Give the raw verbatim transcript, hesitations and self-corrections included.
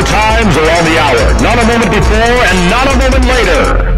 times or on the hour. Not a moment before and not a moment later.